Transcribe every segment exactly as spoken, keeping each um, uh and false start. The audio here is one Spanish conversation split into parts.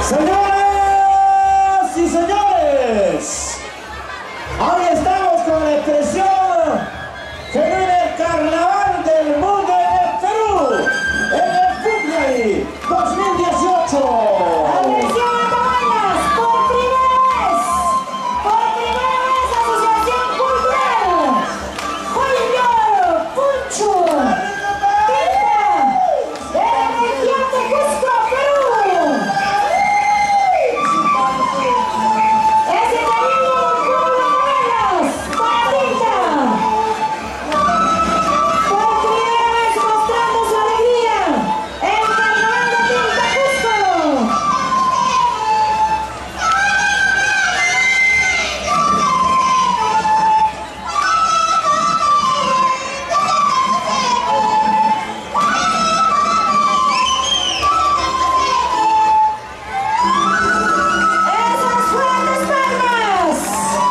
Señoras y señores, hoy estamos con la expresión que vive el carnaval del mundo en el Perú, en el Fútbol dos mil dieciocho. ¡Atención a Cabañas! Por primera vez, por primera vez, Asociación Cultural Julio Puncho Pinta de la región de Cusco, Perú. Ese cariño del pueblo de Cabañas para Pinta. Por primera vez mostrando su alegría en el carnaval de Pinta Cusco. ¡Esas fuertes palmas!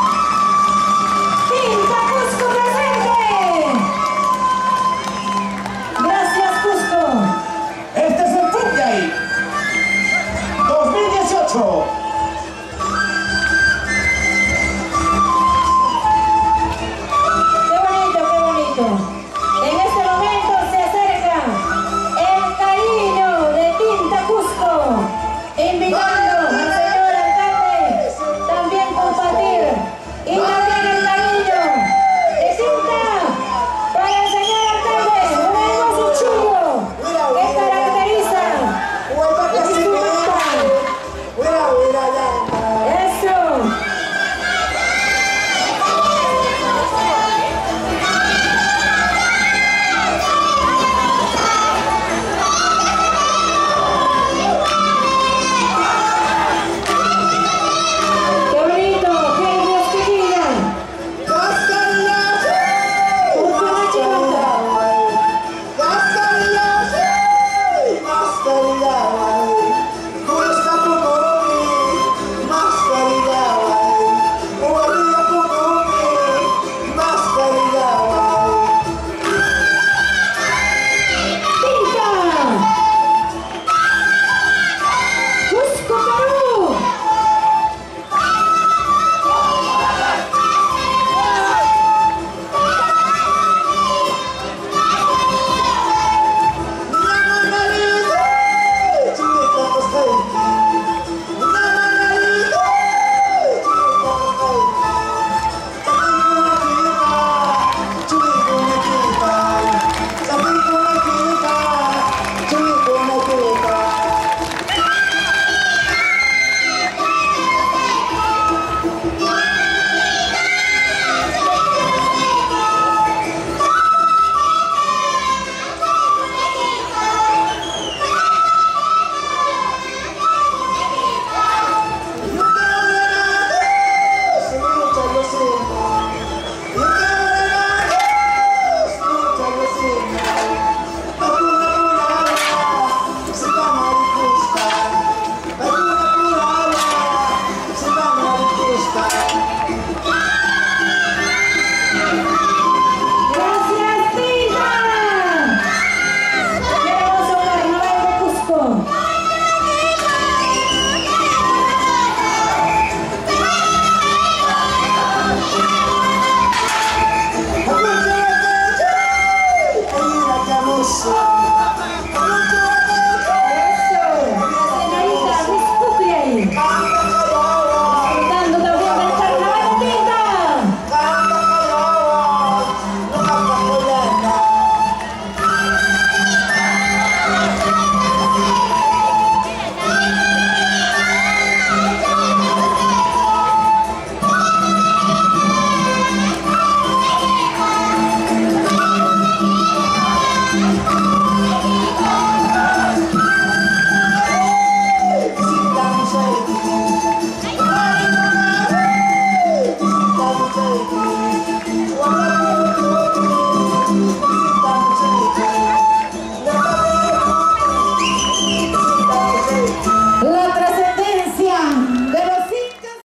¡Pinta Cusco presente! ¡Gracias, Cusco! Este es el Fútbol dos mil dieciocho. ¡Qué bonito, qué bonito! En este momento se acerca el cariño de Pinta Cusco, invitando al señor alcalde también compartir y también el cariño de Pinta para el señor alcalde, un hermoso chullo que caracteriza su vestimenta. ¡Eso! ¡Qué bonito! ¡Genios que digan! ¡Última chicota! ¡Pinta! ¡Cusco, Perú! ¡Gracias, Pinta! ¡Qué hermoso carnaval de Cusco! ¡Eso! La señorita Miss Cucley, disfrutando también del carnaval de Pinta. Thank you.